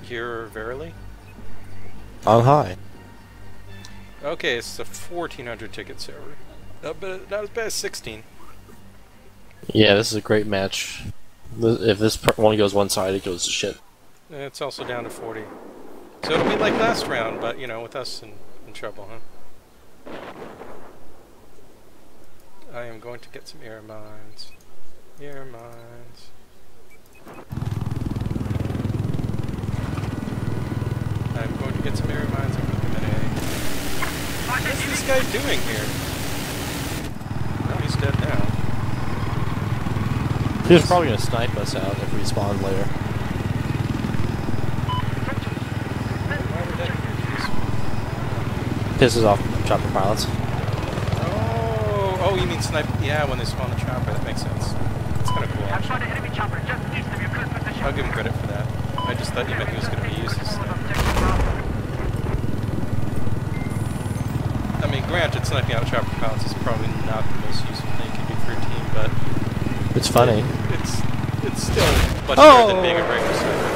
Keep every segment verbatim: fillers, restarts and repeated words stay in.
Here, verily? On high. Okay, it's a fourteen hundred ticket server. Not, bad, not as bad as sixteen. Yeah, this is a great match. If this one goes one side, it goes to shit. It's also down to forty. So it'll be like last round, but, you know, with us in, in trouble, huh? I am going to get some air mines. Air mines. I'm going to get some air mines. I'm going to get A. What is this guy doing here? Oh, he's dead now. He's probably going to snipe us out if we spawn later. Pisses off chopper pilots. Oh, oh, you mean snipe? Yeah, when they spawn the chopper, that makes sense. That's kind of cool. Actually. I'll give him credit for that. I just thought you meant he was going to be useless. I mean, granted, sniping out chopper pilots is probably not the most useful thing you can do for your team, but it's funny. It, it's it's still much oh! better than being a regular sniper.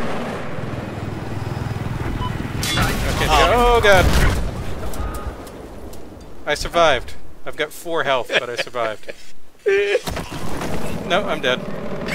Okay, oh, oh god. I survived. I've got four health, but I survived. No, I'm dead.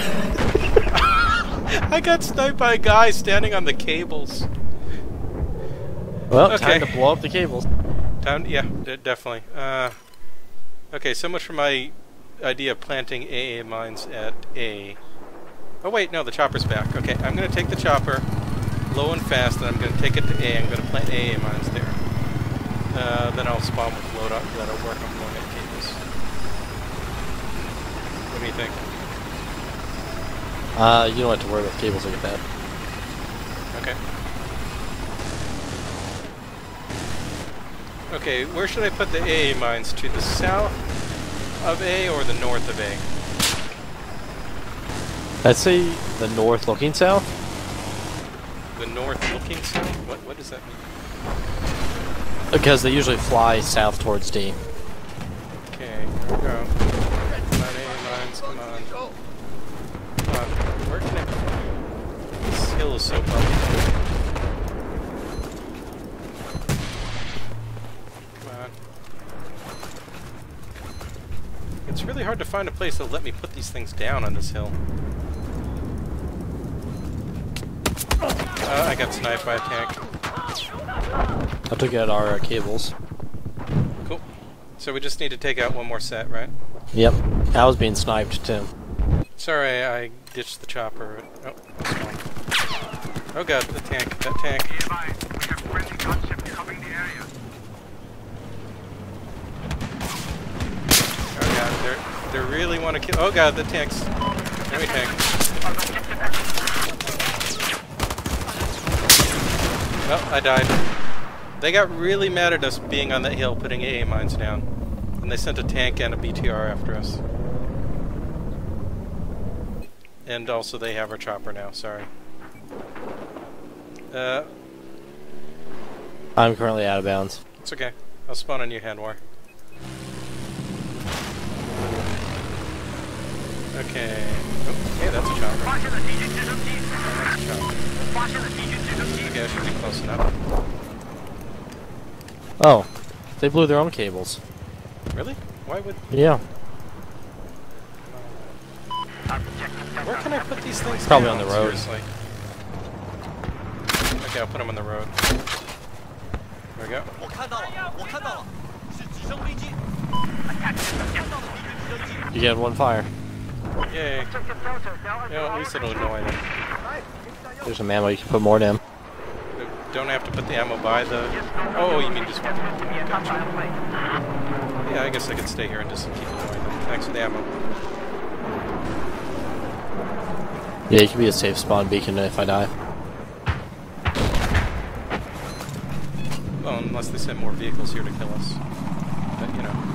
I got sniped by a guy standing on the cables. Well, okay. Time to blow up the cables. Time, yeah, d definitely. Uh, okay, so much for my idea of planting A A mines at A. Oh wait, no, the chopper's back. Okay, I'm going to take the chopper low and fast, and I'm going to take it to A. I'm going to plant A A mines there. Uh, then I'll spawn with loadout. That'll work. I'm going at cables. What do you think? Uh, you don't have to worry about cables like that. Okay. Okay, where should I put the A A mines? To the south of A or the north of A? I'd say the north looking south. The north looking south? What, what does that mean? Because they usually fly south towards D. Okay, here we go. Come on, A A mines, come on. Come on, where can I put them? This hill is so bumpy. Come on. It's really hard to find a place that'll let me put these things down on this hill. Uh, I got sniped by a tank. I took out our uh, cables. Cool. So we just need to take out one more set, right? Yep. I was being sniped too. Sorry, I ditched the chopper. Oh, that's fine. Oh god, the tank, that tank. Oh god, they're, they really want to kill. Oh god, the tanks. Enemy tank. Well, I died. They got really mad at us being on that hill, putting A A mines down. And they sent a tank and a B T R after us. And also they have our chopper now, sorry. Uh, I'm currently out of bounds. it's okay. I'll spawn on you, Hanwar. Okay. Oh, hey, that's a chopper. Oh, that's a chopper. Okay, I should be close enough. Oh, they blew their own cables. Really? Why would... Yeah. Where can I put these things Probably down, on the road. seriously? Okay, I'll put them on the road. There we go. You get one fire. Yay. Yeah, at least it'll annoy them. There's some ammo, you can put more down. Don't have to put the ammo by the... Oh, you mean just... Gotcha. Yeah, I guess I could stay here and just keep annoying them. Thanks for the ammo. Yeah, you can be a safe spawn beacon if I die. Well, unless they send more vehicles here to kill us. But, you know.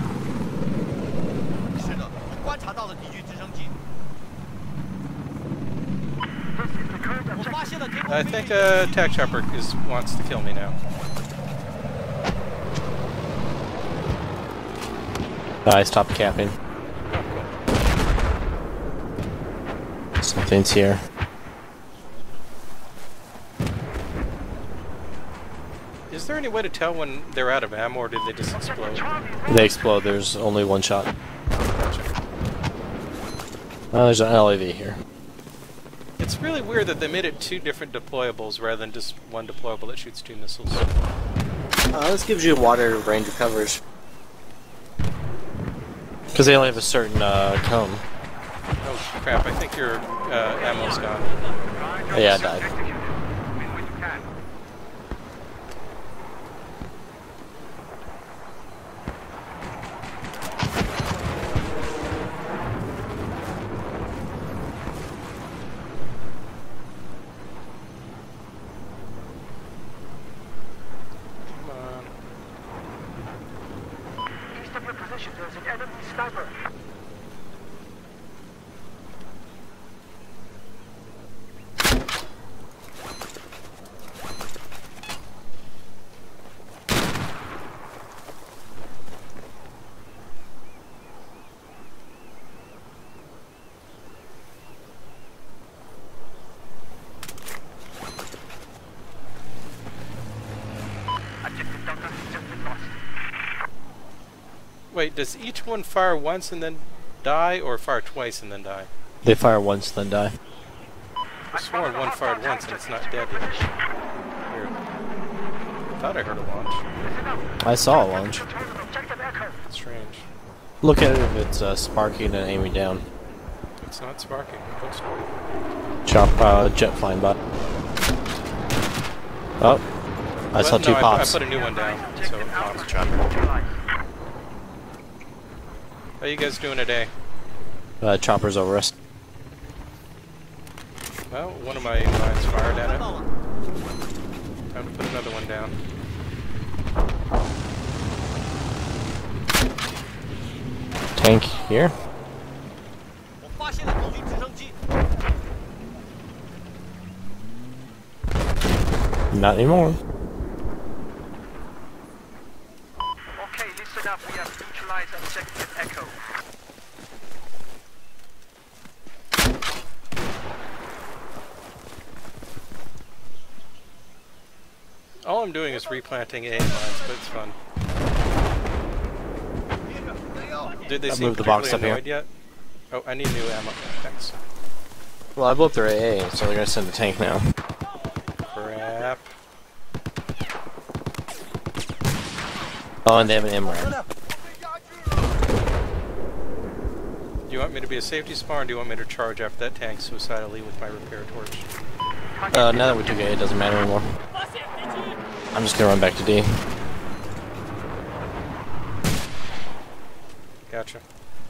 I think uh, attack chopper is wants to kill me now. I stopped capping. Something's here. Is there any way to tell when they're out of ammo, or do they just explode? They explode. There's only one shot. Gotcha. Oh, there's an L A V here. It's really weird that they made it two different deployables rather than just one deployable that shoots two missiles. Uh, this gives you a wider range of coverage. Because they only have a certain uh, cone. Oh crap, I think your uh, ammo's gone. Yeah, I died. Come on. East of your position, there's an enemy sniper. Objective Delta has just been lost. Wait, does each one fire once and then die, or fire twice and then die? They fire once, then die. I sworn one fired once and it's not dead yet. Weird. Thought I heard a launch. I saw a launch. Objective Echo. Strange. Look at it if it's uh, sparking and aiming down. It's not sparking. Looks cool. Chop, uh, jet flying by. Oh, I saw Well, two no, I, pops. I put a new one down, so it pops. How you guys doing today? Uh, chopper's over us. Well, one of my mines fired at it. Time to put another one down. Tank here. Not anymore. Okay, listen up. We have neutralized objective Echo. All I'm doing is replanting A mines, but it's fun. Did they I seem moved the box particularly up here. annoyed yet? Oh, I need new ammo. Thanks. Well, I blew up their A A, so they're gonna send a tank now. Crap. Oh, and they have an M RAM. Do you want me to be a safety spawn, or do you want me to charge after that tank suicidally with my repair torch? Uh, now that we took A, it doesn't matter anymore. I'm just gonna run back to D. Gotcha.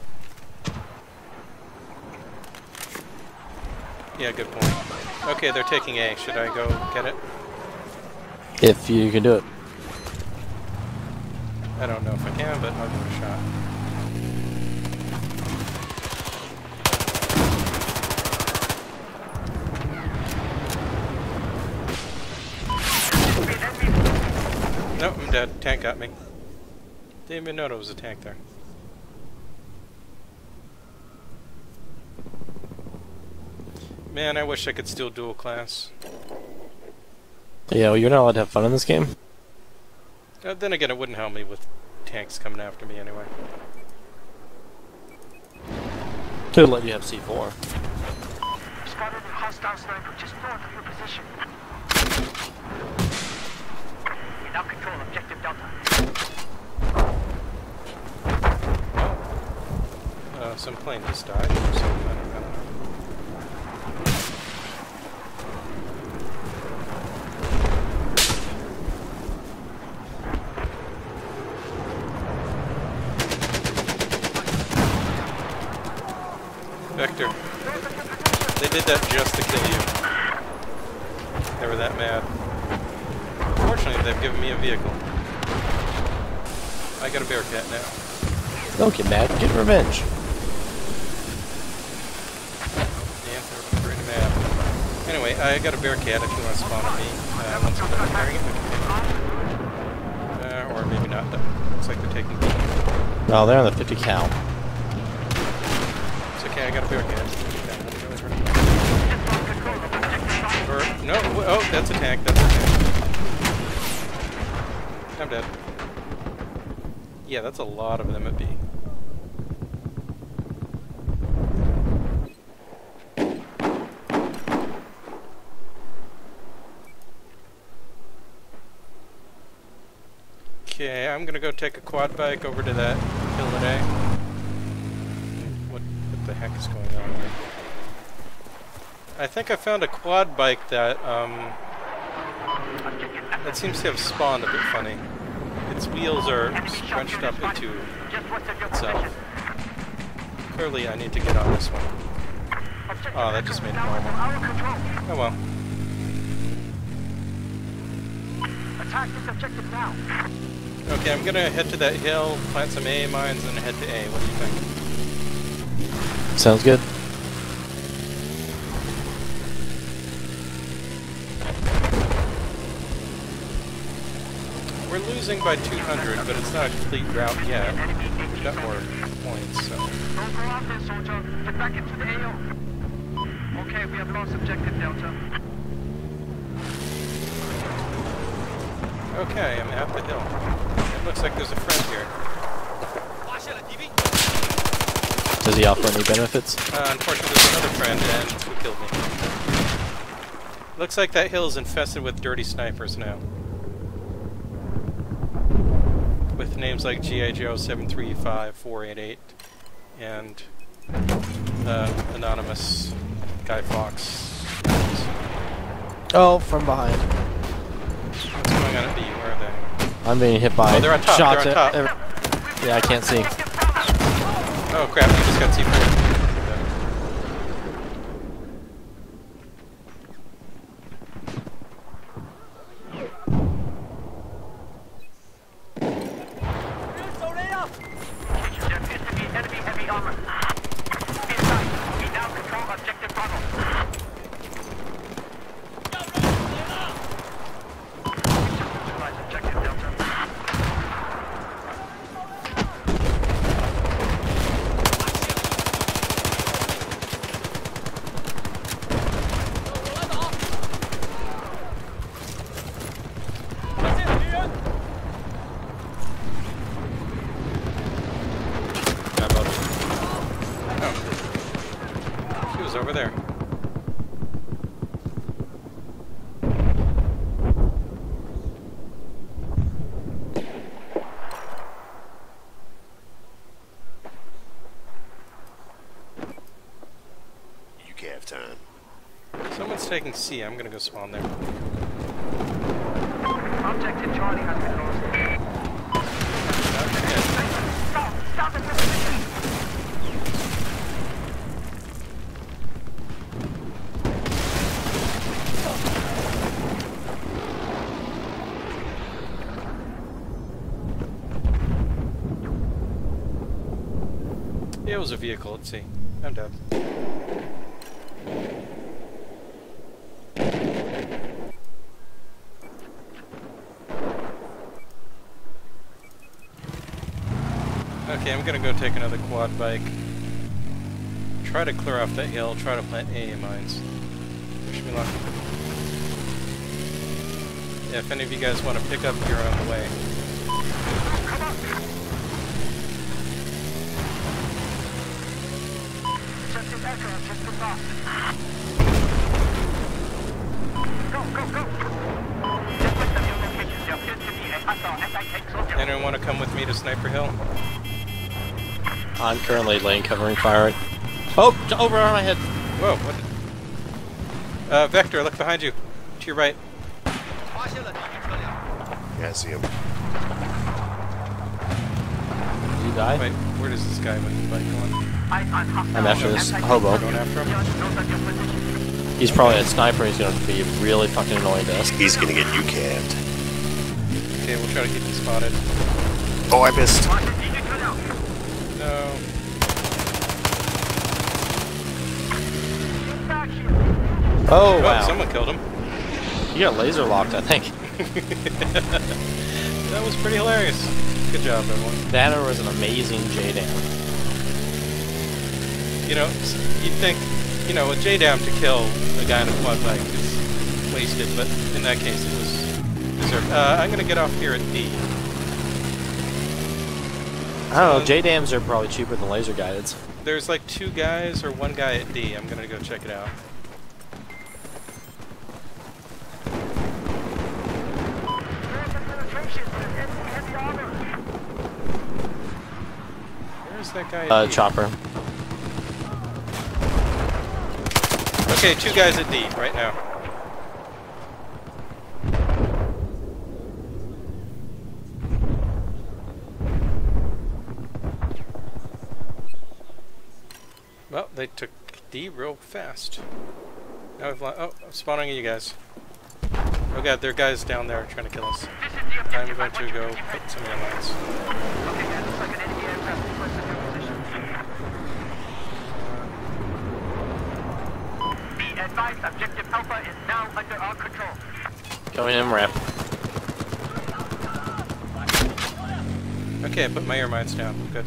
Yeah, good point. Okay, they're taking A. Should I go get it? If you can do it. I don't know if I can, but I'll give it a shot. Nope, I'm dead. Tank got me. Didn't even know there was a tank there. Man, I wish I could steal dual class. Yeah, well, you're not allowed to have fun in this game. Uh, then again, it wouldn't help me with tanks coming after me anyway. Could let you have C four. Spotted a hostile sniper just north of your position. We now control objective Delta. Uh, some plane just died. So I don't, I don't know. Vector. They did that just to kill you. They were that mad. Fortunately, they've given me a vehicle. I got a Bearcat now. Don't get mad, get revenge. Yeah, they're pretty mad. Anyway, I got a Bearcat if you want to spawn on me. Uh, once I'm done repairing it, we can take it. Uh, or maybe not, though. Looks like they're taking me. No, they're on the fifty cal. It's okay, I got a Bearcat. Or, no, oh, that's a tank, that's a tank. I'm dead. Yeah, that's a lot of them at B. Okay, I'm gonna go take a quad bike over to that hill at A. What, what the heck is going on here? I think I found a quad bike that, um... that seems to have spawned a bit funny. Its wheels are scrunched up into itself. Clearly I need to get on this one. Oh, that just made it normal. Oh well. Attack this objective now. Okay, I'm gonna head to that hill, plant some A mines, and head to A. What do you think? Sounds good. We're losing by two hundred, but it's not a complete rout yet. We've got more points, so... Don't go out there, soldier. Get back into the A O. Okay, we have lost objective Delta. Okay, I'm at the hill. It looks like there's a friend here. Does he offer any benefits? Uh, unfortunately, there's another friend, and who killed me. Looks like that hill is infested with dirty snipers now. With names like G I Joe seven three five four eight eight and uh, anonymous Guy Fawkes. Oh, from behind. What's going on at B? Where are they? I'm being hit by Oh, they're on top, shots. they're on top. Every, yeah, I can't see. Oh crap, you just got C four. There appears to be enemy heavy armor. Be advised, we now control objective Bravo. Neutralize objective Delta. She was over there. You can't have time. Someone's taking C. I'm gonna go spawn there. Objective Charlie has been lost. Okay. Stop! Stop at the position! Yeah, it was a vehicle. Let's see. I'm dead. Okay, I'm gonna go take another quad bike. Try to clear off that hill, try to plant A mines. Wish me luck. Yeah, if any of you guys want to pick up, you're on the way. Objective Echo has just been lost. Go, go, go! Just west of your location, there appears to be a hostile anti-tank soldier. Anyone want to come with me to Sniper Hill? I'm currently lane covering fire. Oh, j- over on my head. Whoa, what did... Uh, Vector, look behind you. To your right. Yeah, I see him. Did you die? Wait, where does this guy with the bike going? Eyes on hostile I'm after this anti-tank hobo. Going after him? soldier. Note of your position. He's probably a sniper. He's going to be really fucking annoying to us. He's gonna get you canned. Okay, we'll try to keep him spotted. Oh, I missed. Watch it, you get cut out. No. Back here. Oh, Oh, wow. someone killed him. You got laser locked, I think. That was pretty hilarious. Good job, everyone. That was an amazing J D A M. You know, s- you'd think, you know, a J-Dam to kill a guy in a quad bike is wasted, but in that case it was deserve. Uh, I'm gonna get off here at D. I don't know, J DAMs are probably cheaper than laser guideds. There's like two guys or one guy at D. I'm gonna go check it out. Where's that guy at Uh, D? chopper. Okay, two guys at D right now. Well, they took D real fast. Now I've lo- oh, I'm spawning you guys. Oh god, there are guys down there trying to kill us. I'm going to go put some airlines. Okay, that looks like an enemy aircraft requested your position. Be advised, objective Alpha is now under our control. Going in ramp. Okay, I put my air mines down. Good.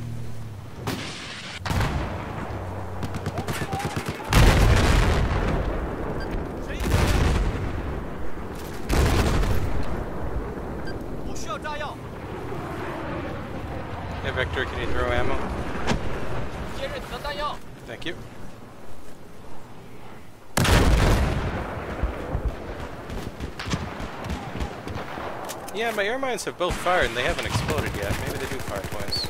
Hey Vector, can you throw ammo? Thank you. Yeah, my air mines have both fired and they haven't exploded yet. Maybe they do fire twice.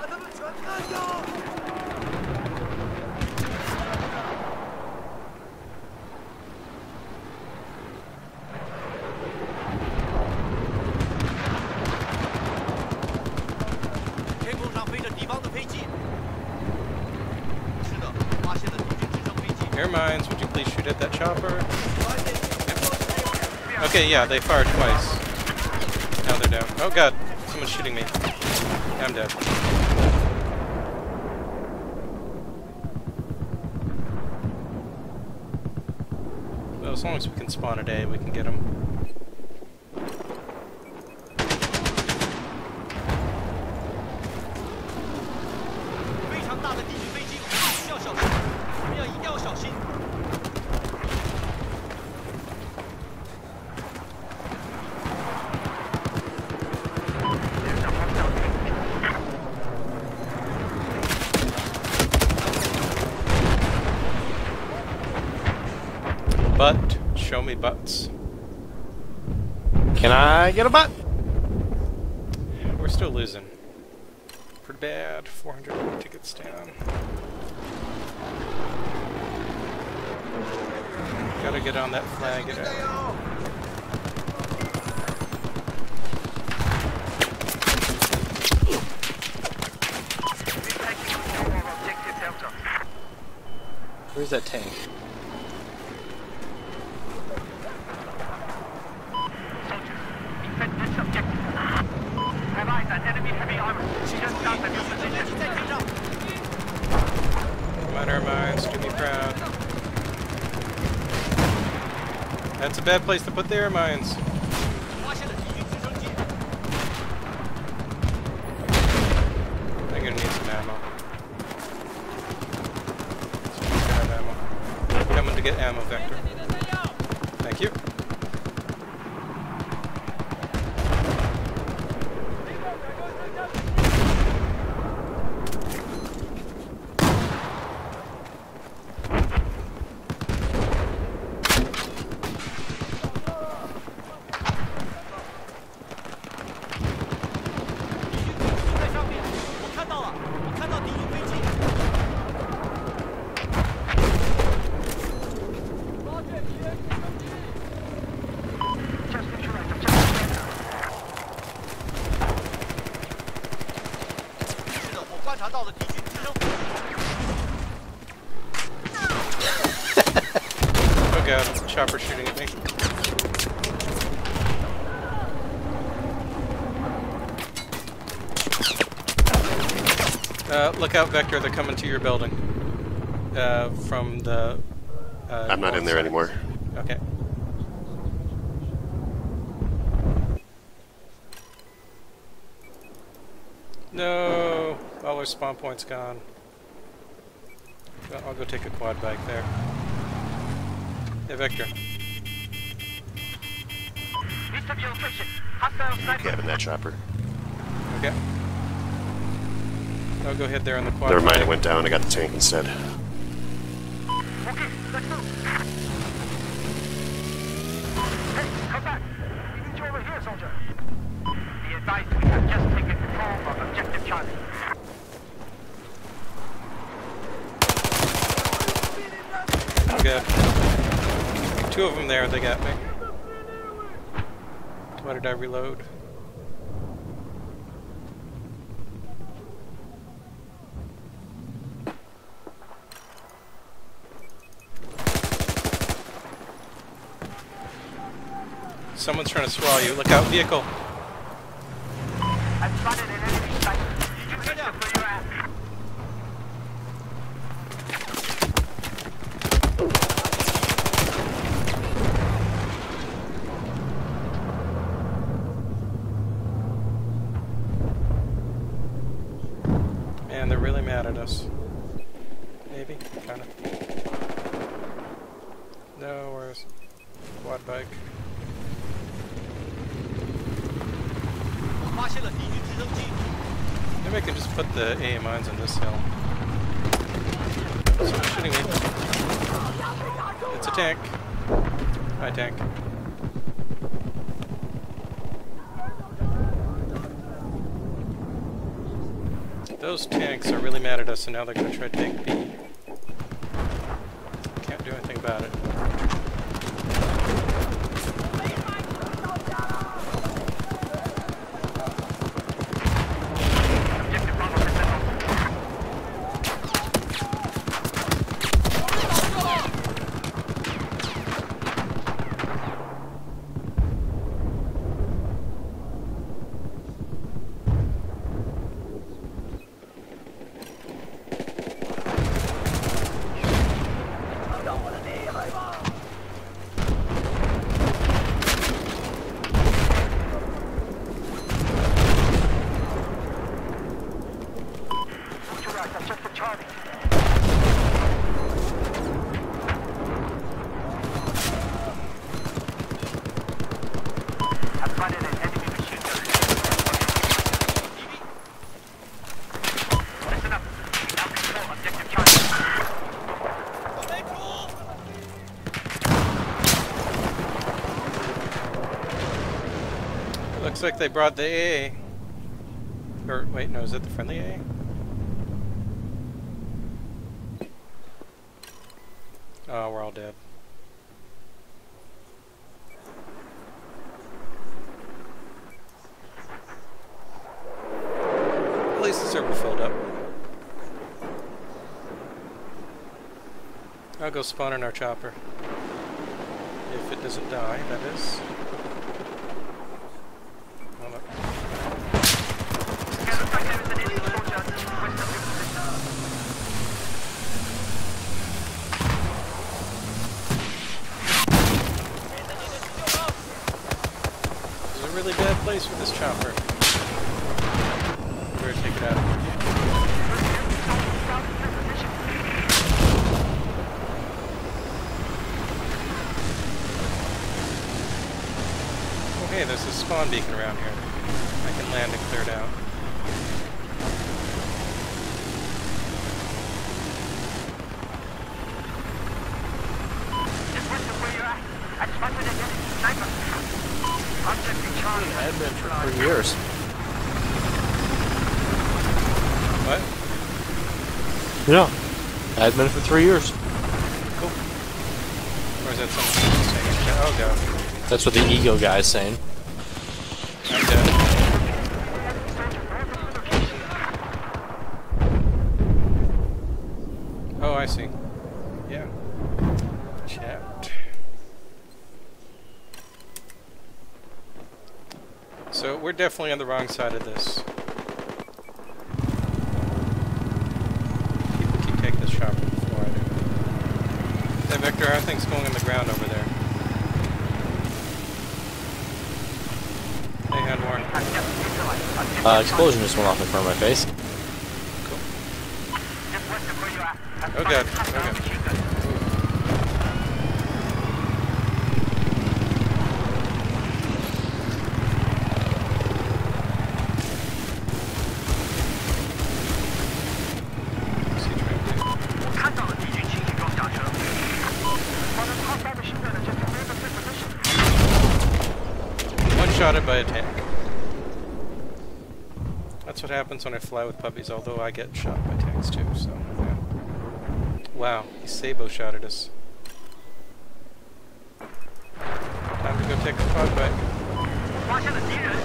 Air mines, would you please shoot at that chopper? Yep. Okay, yeah, they fired twice. Now they're down. Oh god, someone's shooting me. I'm dead. Well, as long as we can spawn a day, we can get them. 非常大的敌军飞机，需要小心，我们要一定要小心。 Butt, show me butts. Can I get a butt? We're still losing. Pretty bad. four hundred tickets down. Gotta get on that flag. Get out. Where's that tank? Come on, air mines, do me proud. That's a bad place to put the air mines. 发现了敌军直升机。 I'm gonna need some ammo. Someone's gonna have ammo. Coming to get ammo, Vector. Thank you. Oh god, chopper shooting at me. Uh, look out, Vector, they're coming to your building. Uh, from the... Uh, I'm not in there side. anymore. Okay. No! All our spawn points gone. Well, I'll go take a quad back there. Hey, Vector. West of your location. Hostile You sniper. capping that chopper. Okay. I'll go ahead there on the quad. Never mind, bike. it went down. I got the tank instead. Okay, let's move. Hey, come back. We need you over here, soldier. Be advised, we have just taken control of objective Charlie. Okay. Two of them there, they got me. Why did I reload? Someone's trying to swallow you. Look out, vehicle. I've spotted an enemy sniper. You can hit him where you're at. Man, they're really mad at us. Maybe? Kinda. No, where's quad bike? 我发现了敌军直升机。 Maybe I can just put the A A mines on this hill. Someone's shooting me. It's a tank. Hi, tank. Those tanks are really mad at us, and now they're going to try to take B. Can't do anything about it. Objective Bravo has been lost. Neutralize objective Charlie. I've spotted an enemy machine gun. Listen up. We now control objective Charlie. 准备出。 Looks like they brought the A A. Or, wait, no, is it the friendly A A? Oh, we're all dead. At least the circle filled up. I'll go spawn in our chopper. If it doesn't die, that is. Hold up. Yeah, looks like there is an enemy soldier west of your position. This is a really bad place for this chopper. Better take it out. Oh hey, there's a spawn beacon around here. I can land and clear it out. Just west of where you're at. I spotted an enemy sniper. Objective Charlie. Admin for three years. What? Yeah. Admin for three years. Cool. Or is that someone else saying it? Oh god. That's what the ego guy's saying. I'm dead. Oh, I see. Yeah. Chat. So we're definitely on the wrong side of this. People keep taking this shot before I do. Hey Victor, how are things going on the ground over there? Hey Hanwar. Uh, explosion just went off in front of my face. Cool. Just west of where you're at. Oh god. Oh god. sabot-shotted by a tank. That's what happens when I fly with puppies, although I get shot by tanks too, so yeah. Wow, he sabot-shotted us. Time to go take the pod back. 发现了敌人。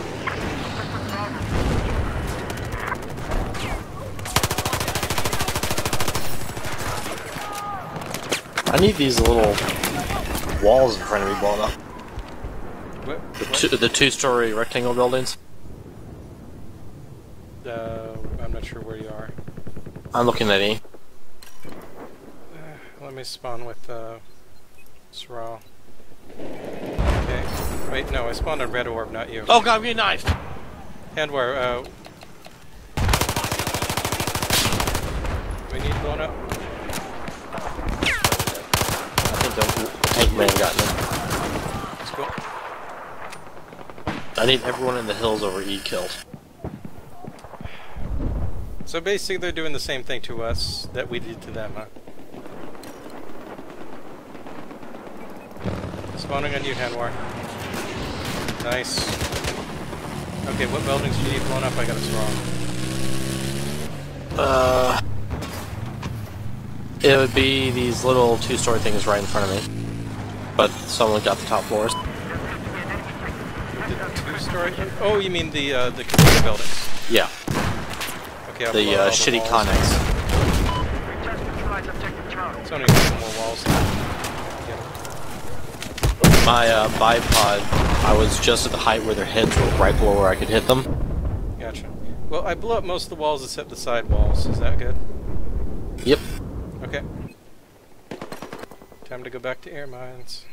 I need these little walls in front of me blown up. What? The two, the two-story rectangle buildings. Uh, I'm not sure where you are. I'm looking at E. Uh, let me spawn with uh, Sral. Okay. Wait, no, I spawned on Red Orb, not you. Oh god, I'm getting knifed! Handwire, uh... we need blown up? I think the tank may have gotten him. Let's go. I need everyone in the hills over E killed. So basically they're doing the same thing to us that we did to them, huh? Spawning on you, Hanwar. Nice. Okay, what buildings do you need blown up? I got us wrong. Uh... It would be these little two-story things right in front of me. But someone got the top floors. The two-story? Oh, you mean the uh, the computer buildings? Yeah. Okay, I'll blow The all uh, shitty walls. Connex. It's only a couple more walls. Yeah. My uh, bipod, I was just at the height where their heads were right below where I could hit them. Gotcha. Well, I blew up most of the walls except the side walls. Is that good? Yep. Okay. Time to go back to air mines.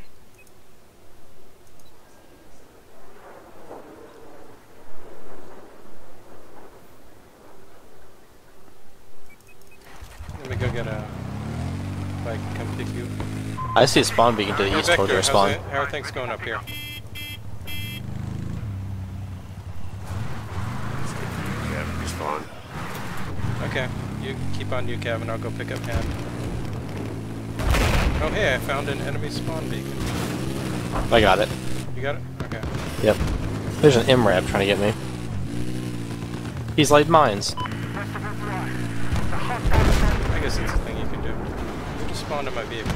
Let me go get a bike and come pick you. I see a spawn beacon to the Hey, east towards Vector, our spawn. how's it- how are things going up here? Yeah, respawn. Okay, you keep on you, Kevin. I'll go pick up Hand. Oh, hey, I found an enemy spawn beacon. I got it. You got it? Okay. Yep. There's an M RAB trying to get me. He's laid mines. I guess it's a thing you can do. You just spawned in my vehicle.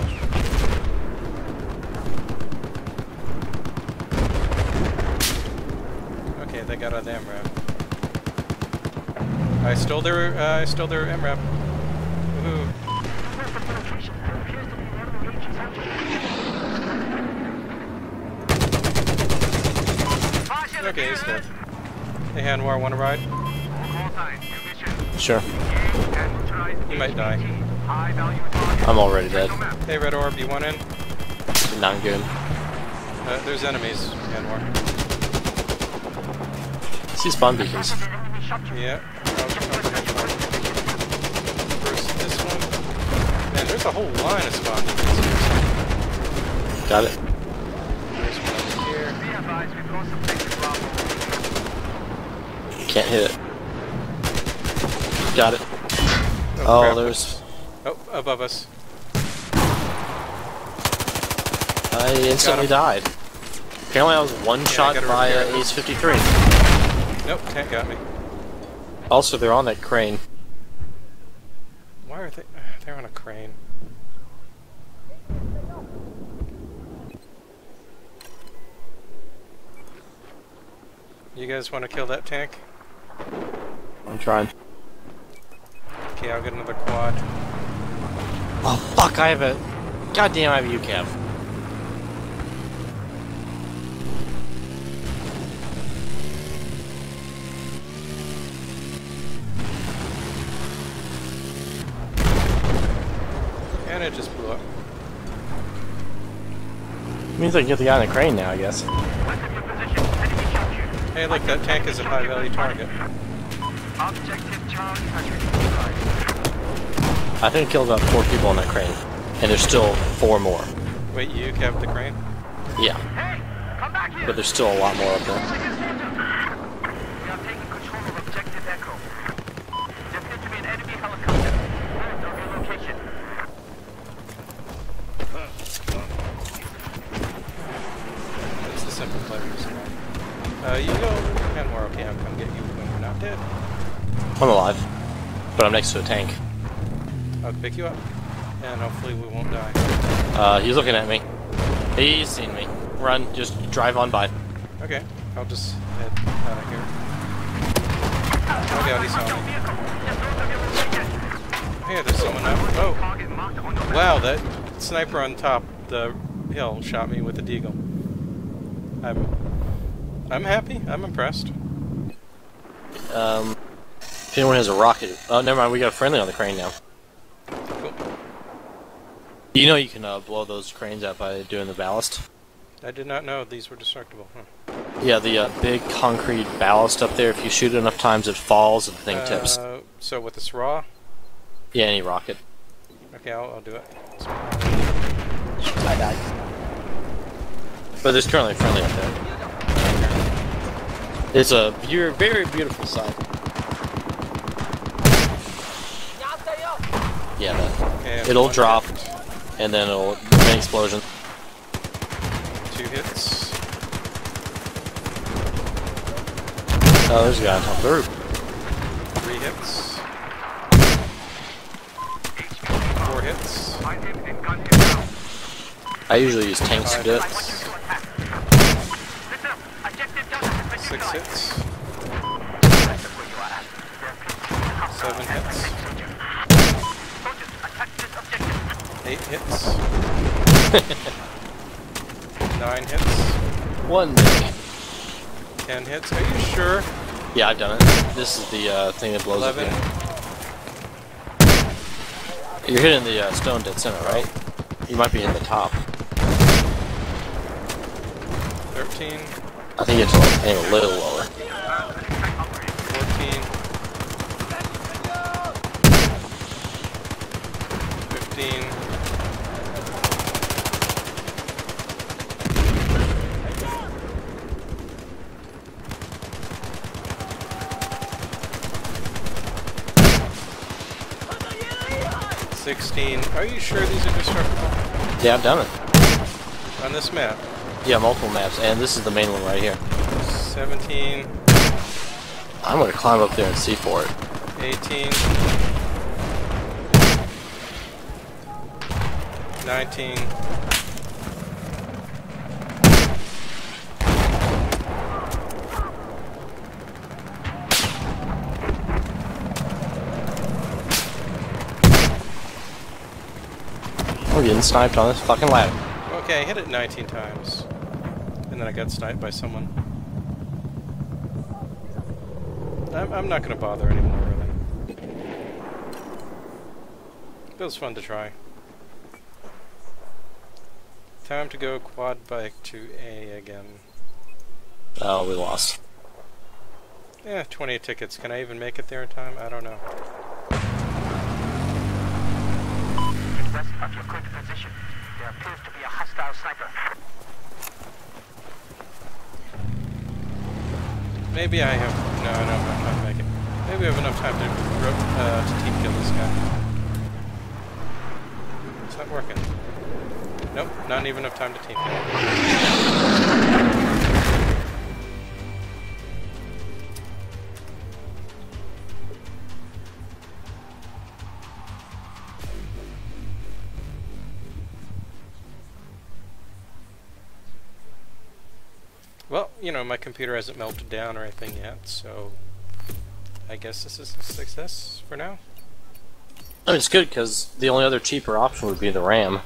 Okay, they got on the M RAB. I stole their, uh, I stole their M RAB. Woohoo. Okay, he's dead. Hey, Hanwar, wanna ride? Sure. You might die. I'm already dead. Hey, Red Orb, you want in? Not good. Uh, there's enemies, Hanwar. I see spawn beacons. Yeah. I'll, I'll First, this one. Man, there's a whole line of spawn beacons here. Got it. There's one over here. Can't hit it. Got it. Oh, Oh, crap. there's... Oh, above us. I instantly died. Apparently I was one Yeah, I shot gotta by repair uh, this. Ace fifty-three. Nope, tank got me. Also, they're on that crane. Why are they... They're on a crane. You guys want to kill that tank? I'm trying. Okay, I'll get another quad. Oh, fuck, I have a... Goddamn, I have a U CAV. And it just blew up. Means I can get the guy on the crane now, I guess. Hey, look, that tank is a high value target. Objective charge has been destroyed. I think I killed about four people on that crane. And there's still four more. Wait, you have the crane? Yeah, Hey, come back here. but there's still a lot more up there. We are taking control of Objective Echo. There appears to be an enemy helicopter. Moved on your location. It's the simple players. Uh, you go. And we're okay. I'll come get you when you're not dead. I'm alive, but I'm next to a tank. I'll pick you up, and hopefully we won't die. Uh, he's looking at me. He's seen me. Run, just drive on by. Okay, I'll just head out of here. Oh god, he saw me. Hey, there's someone up. Oh! Wow, that sniper on top the hill shot me with a deagle. I'm... I'm happy. I'm impressed. Um, if anyone has a rocket... Oh, never mind, we got a friendly on the crane now. Cool. You know you can uh, blow those cranes out by doing the ballast? I did not know these were destructible. Huh. Yeah, the uh, big concrete ballast up there, if you shoot it enough times it falls and the thing tips. Uh, so with this raw? Yeah, any rocket. Okay, I'll, I'll do it. I died. But there's currently a friendly up there. It's a very, very beautiful sight. Yeah, that. Okay, It'll one drop, hit. and then it'll an explosion. Two hits. Oh, there's a guy on top of the roof. Three hits. Four hits. I usually use tanks to do it. Six hits. Seven hits. Eight hits. Nine hits. One minute. Ten hits. Are you sure? Yeah, I've done it. This is the uh, thing that blows up Eleven. here. You're hitting the uh, stone dead center, right? You might be hitting the top. Thirteen. I think you have to aim a little lower. Fourteen. Fifteen. Sixteen. Are you sure these are destructible? Yeah, I've done it. On this map? Yeah, multiple maps, and this is the main one right here. Seventeen. I'm gonna climb up there and see for it. Eighteen. Nineteen. We're getting sniped on this fucking ladder. Okay, I hit it nineteen times. And then I got sniped by someone. I'm, I'm not gonna bother anymore, really. It was fun to try. Time to go quad bike to A again. Oh, we lost. Yeah, twenty tickets. Can I even make it there in time? I don't know. West of your current position, there appears to be a hostile sniper. Maybe I have... No, no, I'm not gonna make it. Maybe I have enough time to, uh, to team kill this guy. It's not working. Nope, not even enough time to team kill. Well, you know, my computer hasn't melted down or anything yet, so I guess this is a success for now. I mean, it's good because the only other cheaper option would be the RAM.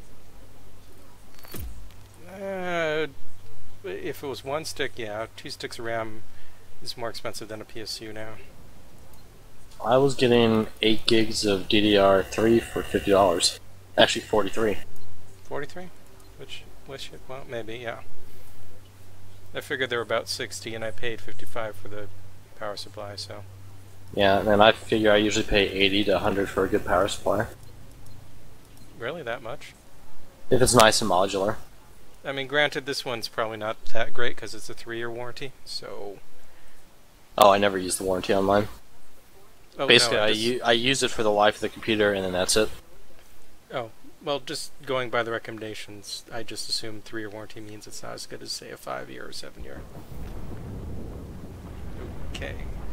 Uh, if it was one stick, yeah. Two sticks of RAM is more expensive than a P S U now. I was getting eight gigs of D D R three for fifty dollars. Actually, forty-three. forty-three? Which, which, well, maybe, yeah. I figured they were about sixty, and I paid fifty-five for the power supply, so... Yeah, and I figure I usually pay eighty to a hundred for a good power supply. Really, that much? If it's nice and modular. I mean, granted, this one's probably not that great, because it's a three-year warranty, so... Oh, I never use the warranty on mine. Oh, Basically, no, I, just- u I use it for the life of the computer, and then that's it. Oh, well, just going by the recommendations, I just assume three-year warranty means it's not as good as, say, a five-year or seven-year. Okay.